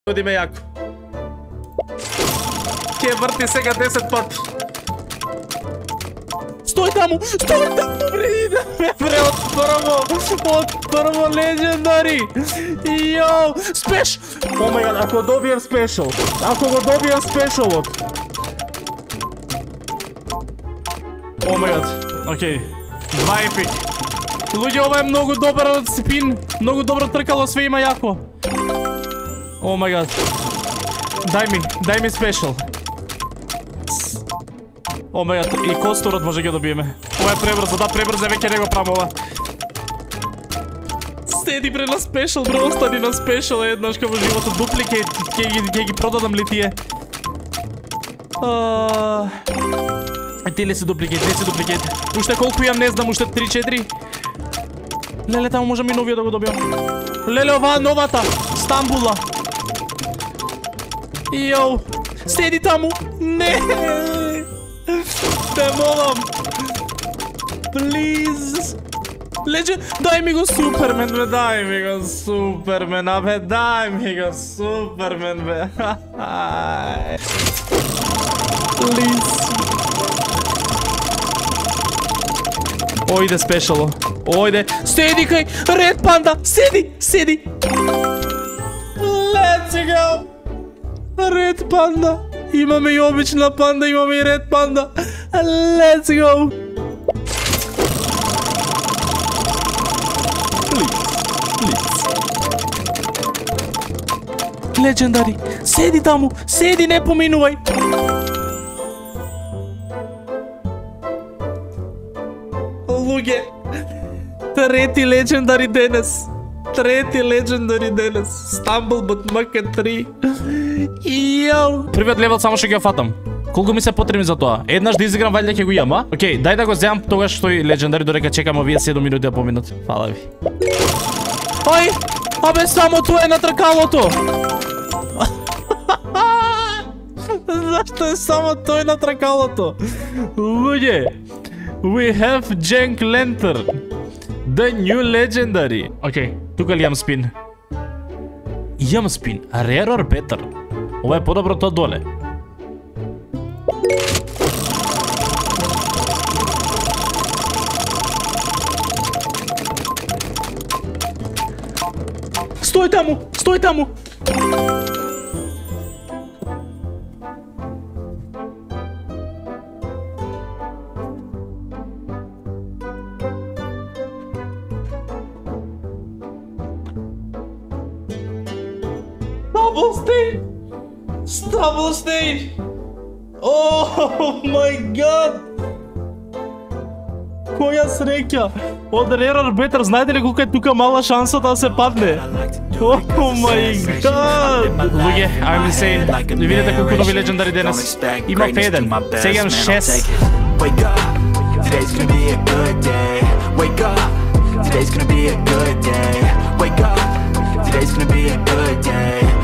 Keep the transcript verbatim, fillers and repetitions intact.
Одиме јако. Ке врти сега десет пати. Стој таму, стој таму, бре, идеме, бре, од прво, од прво легендари. Йоу, спеш! О мај гад, ако добием спешал, ако го добием спешалот. О мај гад, окей, два епик. Луѓе, ова е многу добар спин, многу добро тркало, све има јако. О мај гад. Дај ми, дај ми спешал. О мај гад, и костурот може ги добиеме. Ова е пребрзо, да, пребрзо, веќе не го правам ова. Седи бре на спешал, бре, остани на спешал еднаш како во животот. Дупликейт, ќе ги, ќе ги продадам ли тие? Ти ли си дупликейт, не си дупликейт. Уште колку имам, не знам, уште три-четири. Леле, таму можам и новија да го добиам. Леле, оваа новата, Стамбула. Йоу, седи таму. Не. Те молам. Плиз. Леже, дај ми го Супермен, бе, дај ми го Супермен, а бе, дај ми го Супермен, бе. Плиз. Ојде спешало. Ојде. Седи кај Ред Панда. Седи, седи. Let's go. Ред Панда. Имаме и обична панда, имаме и Ред Панда. Let's go. Легендари. Седи таму. Седи, не поминувај. Луѓе. Трети легендари денес. Трети легендари денес. Стамбул Бутмака три. Јау. Првиот левел само што ќе фатам. Колку ми се потребни за тоа? Еднаш да изиграм, вајде ќе го имам, а? Океј, дај да го земам тогаш тој легендари додека чекам овие седум минути да поминат. Фала ви. Ој! Абе, само тоа е на тркалото. Зашто е само тој на тркалото? Луѓе, we have Jank Lantern. The new legendary. Океј, тука ли имам спин? Имам спин. Rare or better? Ова е подобро тоа доле. Стој таму, стој таму. Double stage! Double stage! Oh my god! Која среќа! Од Rare or Better, знаете ли колку е тука мала шансата да се падне? Oh my god! Луѓе, I'm insane. Не видите колку нови легендари денес. Има еден, сега имам шест. Wake up, today's gonna be a good day. Wake up, today's gonna be a good day. Wake up, today's gonna be a good day.